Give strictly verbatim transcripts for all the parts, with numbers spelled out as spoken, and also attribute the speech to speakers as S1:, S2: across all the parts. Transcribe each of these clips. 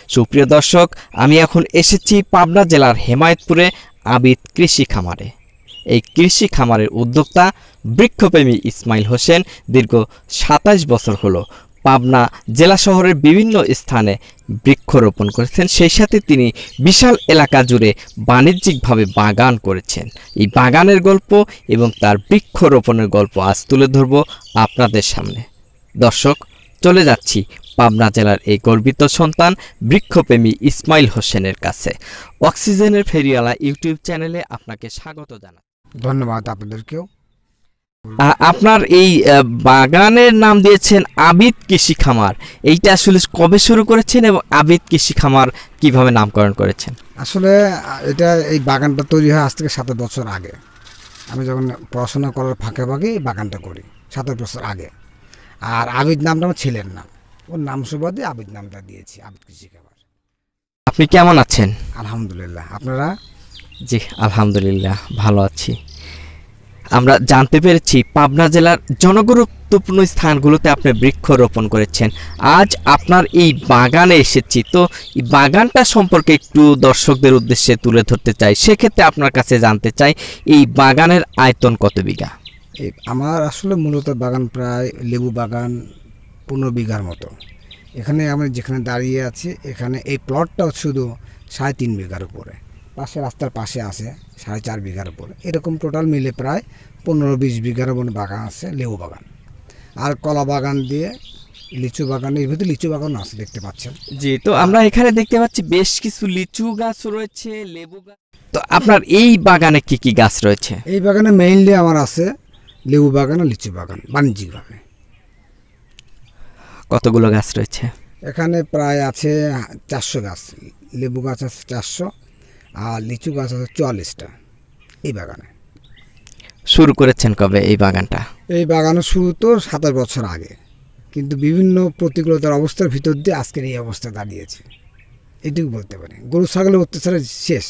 S1: সুপ্রিয় দর্শক, আমি এখন এসেছি পাবনা জেলার হেমায়েতপুরে আবিদ কৃষি খামারে। এই কৃষি খামারের উদ্যোক্তা বৃক্ষপ্রেমী ইসমাইল হোসেন দীর্ঘ সাতাশ বছর হলো পাবনা জেলা শহরের বিভিন্ন স্থানে বৃক্ষরোপণ করেছেন। সেই সাথে তিনি বিশাল এলাকা জুড়ে বাণিজ্যিকভাবে বাগান করেছেন। এই বাগানের গল্প এবং তার বৃক্ষরোপণের গল্প আজ তুলে ধরব আপনাদের সামনে। দর্শক, চলে যাচ্ছি পাবনা জেলার এই গর্বিত সন্তান বৃক্ষপ্রেমী ইসমাইল হোসেনের কাছে। অক্সিজেনের ফেরিওয়ালা ইউটিউব চ্যানেলে আপনাকে স্বাগত জানাই।
S2: ধন্যবাদ আপনাদেরকেও।
S1: আপনার এই বাগানের নাম দিয়েছেন আবিদ কৃষি খামার, এইটা আসলে কবে শুরু করেছেন এবং আবিদ কৃষি খামার কিভাবে নামকরণ করেছেন?
S2: আসলে এটা এই বাগানটা তৈরি হয় আজ থেকে সাত বছর আগে। আমি যখন পড়াশোনা করার ফাঁকে ফাঁকে এই বাগানটা করি সাত বছর আগে। আর আবিদ নামটা আমার ছেলের নাম, ওর নাম সুবাদে আবিদ নামটা দিয়েছি, আবিদ কৃষি খামার।
S1: আপনি কেমন আছেন?
S2: আলহামদুলিল্লাহ। আপনারা?
S1: জি আলহামদুলিল্লাহ ভালো আছি। আমরা জানতে পেরেছি পাবনা জেলার জনগুরুত্বপূর্ণ স্থানগুলোতে আপনি বৃক্ষরোপণ করেছেন। আজ আপনার এই বাগানে এসেছি, তো এই বাগানটা সম্পর্কে একটু দর্শকদের উদ্দেশ্যে তুলে ধরতে চাই। সেক্ষেত্রে আপনার কাছে জানতে চাই এই বাগানের আয়তন কত বিঘা?
S2: এই আমার আসলে মূলত বাগান প্রায় লেবু বাগান পনেরো বিঘার মতো। এখানে আমি যেখানে দাঁড়িয়ে আছি এখানে এই প্লটটাও শুধু সাড়ে তিন বিঘার উপরে, পাশে রাস্তার পাশে আছে সাড়ে চার বিঘার উপরে। এরকম টোটাল মিলে প্রায় পনেরো বিশ বিঘার মতো বাগান আছে, লেবু বাগান। আর কলা বাগান দিয়ে লিচু বাগান, এর ভিতরে লিচু বাগান আছে দেখতে পাচ্ছেন।
S1: জি, তো আমরা এখানে দেখতে পাচ্ছি বেশ কিছু লিচু গাছ রয়েছে, লেবু গাছ। তো আপনার এই বাগানে কি কি গাছ রয়েছে?
S2: এই বাগানে মেইনলি আমার আছে লেবু বাগান আর লিচু বাগান বাণিজ্যিকভাবে।
S1: কতগুলো গাছ রয়েছে?
S2: এখানে প্রায় আছে চারশো গাছ, লেবু গাছ আছে চারশো আর লিচু গাছ আছে চুয়াল্লিশটা এই বাগানে।
S1: শুরু করেছেন কবে এই বাগানটা?
S2: এই বাগানের শুরু তো সাতাশ বছর আগে, কিন্তু বিভিন্ন প্রতিকূলতার অবস্থার ভিতর দিয়ে আজকের এই অবস্থা দাঁড়িয়েছে, এটুকু বলতে পারি। গরু ছাগলের অত্যাচারে শেষ,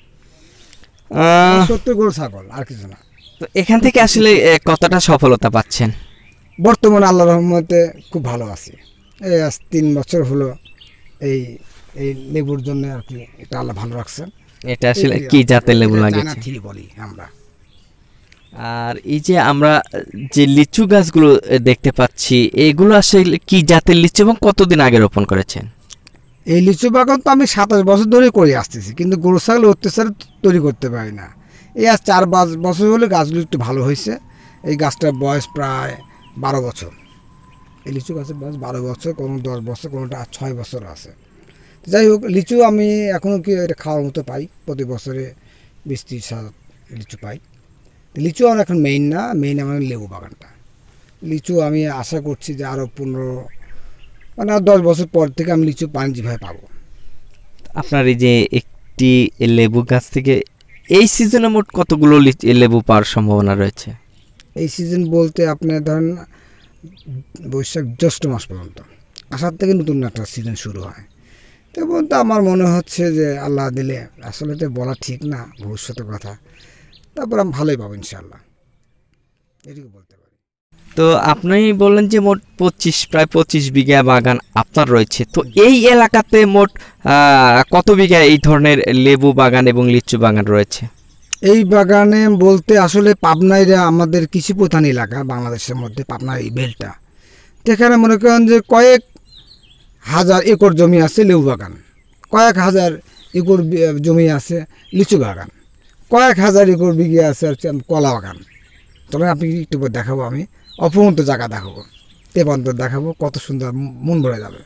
S2: সত্যি গরু ছাগল আর কিছু না।
S1: তো এখান থেকে আসলে কতটা সফলতা পাচ্ছেন?
S2: বর্তমানে আল্লাহর রহমতে খুব ভালো আছি। এই আজ তিন বছর হলো এই এই লেবুর জন্য আর কি, এটা আল্লাহ ভালো রাখছেন।
S1: এটা আসলে কি জাতের লেবু লাগিয়েছেন?
S2: থ্রি বলি আমরা।
S1: আর এই যে আমরা যে লিচু গাছগুলো দেখতে পাচ্ছি, এগুলো আসলে কি জাতের লিচু এবং কতদিন আগে রোপণ করেছেন?
S2: এই লিচু বাগান তো আমি সাতাশ বছর ধরে করে আসতেছি, কিন্তু গরু ছাগল অত্যাচার তৈরি করতে পারি না। এই আজ চার পাঁচ বছর হলে গাছগুলো একটু ভালো হয়েছে। এই গাছটার বয়স প্রায় বারো বছর। এই লিচু গাছের বয়স বারো বছর, কোনো দশ বছর, কোনোটা ছয় বছর আছে। যাই হোক, লিচু আমি এখনও কি এটা খাওয়ার মতো পাই, প্রতি বছরে বিশ ত্রিশ হাজার লিচু পাই। লিচু আমার এখন মেইন না, মেইন আমার লেবু বাগানটা। লিচু আমি আশা করছি যে আরও পনেরো মানে আর দশ বছর পর থেকে আমি লিচু বাণিজ্যিকভাবে পাবো।
S1: আপনার এই যে একটি লেবু গাছ থেকে এই সিজনে মোট কতগুলো লেবু পাওয়ার সম্ভাবনা রয়েছে?
S2: এই সিজন বলতে আপনার ধরেন বৈশাখ জ্যৈষ্ঠ মাস পর্যন্ত, আসার থেকে নতুন একটা সিজন শুরু হয়। তো বলতে আমার মনে হচ্ছে যে আল্লাহ দিলে, আসলে তো বলা ঠিক না ভবিষ্যতের কথা, তারপর আমি ভালোই পাবো ইনশাল্লাহ, এটুকু বলতে পারি।
S1: তো আপনি বললেন যে মোট পঁচিশ প্রায় পঁচিশ বিঘা বাগান আপনার রয়েছে। তো এই এলাকাতে মোট কত বিঘা এই ধরনের লেবু বাগান এবং লিচু বাগান রয়েছে?
S2: এই বাগানে বলতে আসলে পাবনায় আমাদের কৃষি প্রধান এলাকা বাংলাদেশের মধ্যে, পাবনার এই বেলটা, সেখানে মনে করেন যে কয়েক হাজার একর জমি আছে লেবু বাগান, কয়েক হাজার একর জমি আছে লিচু বাগান, কয়েক হাজার একর বিঘে আছে হচ্ছে কলা বাগান। তবে আপনি একটু দেখাবো, আমি অপরন্ত জায়গা দেখাবো, তেপান্তর দেখাবো, কত সুন্দর মন ভরে যাবে।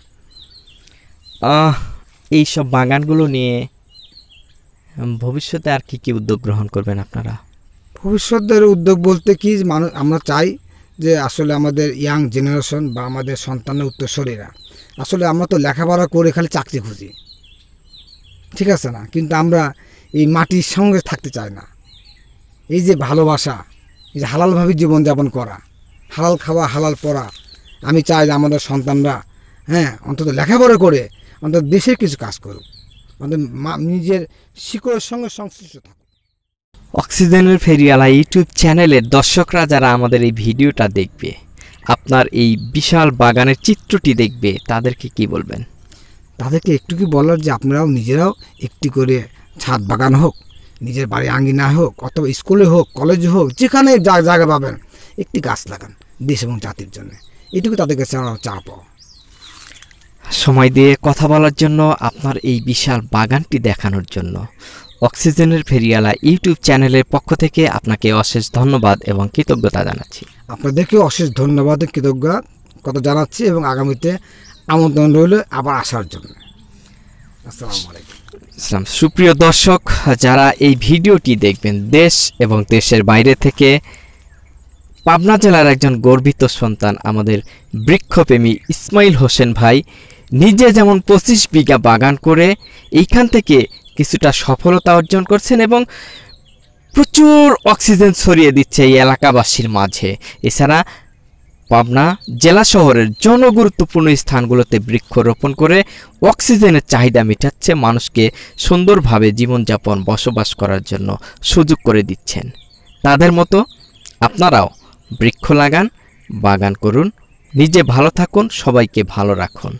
S1: এই সব বাগানগুলো নিয়ে ভবিষ্যতে আর কি কি উদ্যোগ গ্রহণ করবেন আপনারা?
S2: ভবিষ্যতের উদ্যোগ বলতে কি, মানুষ আমরা চাই যে আসলে আমাদের ইয়াং জেনারেশন বা আমাদের সন্তানের উত্তরসূরিরা, আসলে আমরা তো লেখাপড়া করে খালি চাকরি খুঁজি, ঠিক আছে না, কিন্তু আমরা এই মাটির সঙ্গে থাকতে চাই না। এই যে ভালোবাসা, এই যে হালালভাবে জীবনযাপন করা, হালাল খাওয়া, হালাল পড়া, আমি চাই যে আমাদের সন্তানরা হ্যাঁ অন্তত লেখাপড়া করে অন্তত দেশের কিছু কাজ করুক, আমাদের নিজের শিকড়ের সঙ্গে সংশ্লিষ্ট থাকুক।
S1: অক্সিজেনের ফেরিওয়ালা ইউটিউব চ্যানেলের দর্শকরা যারা আমাদের এই ভিডিওটা দেখবে, আপনার এই বিশাল বাগানের চিত্রটি দেখবে, তাদেরকে কি বলবেন?
S2: তাদেরকে একটু কি বলার যে আপনারাও নিজেরাও একটি করে ছাদ বাগান হোক, নিজের বাড়ি আঙ্গিনায় হোক, অথবা স্কুলে হোক, কলেজে হোক, যেখানে যা জায়গা পাবেন একটি গাছ লাগান দেশ এবং জাতির জন্য। এটুকু তাদের কাছে আমার চাপ।
S1: সময় দিয়ে কথা বলার জন্য, আপনার এই বিশাল বাগানটি দেখানোর জন্য অক্সিজেনের ফেরিয়ালা ইউটিউব চ্যানেলের পক্ষ থেকে আপনাকে অশেষ ধন্যবাদ এবং কৃতজ্ঞতা জানাচ্ছি।
S2: আপনাদেরকে অশেষ ধন্যবাদ, কৃতজ্ঞতা জানাচ্ছি এবং আগামীতে আমন্ত্রণ রইল আবার আসার জন্য। আসসালামু আলাইকুম।
S1: ইসলাম সুপ্রিয় দর্শক, যারা এই ভিডিওটি দেখবেন দেশ এবং দেশের বাইরে থেকে, পাবনা জেলার একজন গর্বিত সন্তান আমাদের বৃক্ষপ্রেমী ইসমাইল হোসেন ভাই নিজে যেমন পঁচিশ বিঘা বাগান করে এইখান থেকে কিছুটা সফলতা অর্জন করছেন এবং প্রচুর অক্সিজেন ছড়িয়ে দিচ্ছে এই এলাকাবাসীর মাঝে। এছাড়া পাবনা জেলা শহরের জনগুরুত্বপূর্ণ স্থানগুলোতে বৃক্ষরোপণ করে অক্সিজেনের চাহিদা মেটাচ্ছে, মানুষকে সুন্দরভাবে জীবনযাপন বসবাস করার জন্য সুযোগ করে দিচ্ছেন। তাদের মতো আপনারাও বৃক্ষ লাগান, বাগান করুন, নিজে ভালো থাকুন, সবাইকে ভালো রাখুন।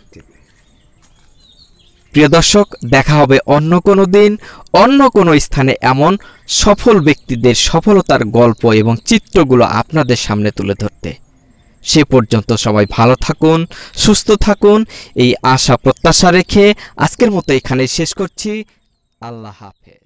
S1: প্রিয় দর্শক, দেখা হবে অন্য কোনো দিন, অন্য কোনো স্থানে এমন সফল ব্যক্তিদের সফলতার গল্প এবং চিত্রগুলো আপনাদের সামনে তুলে ধরতে। সে পর্যন্ত সবাই ভালো থাকুন, সুস্থ থাকুন, এই আশা প্রত্যাশা রেখে আজকের মতো এখানে শেষ করছি। আল্লাহ হাফেজ।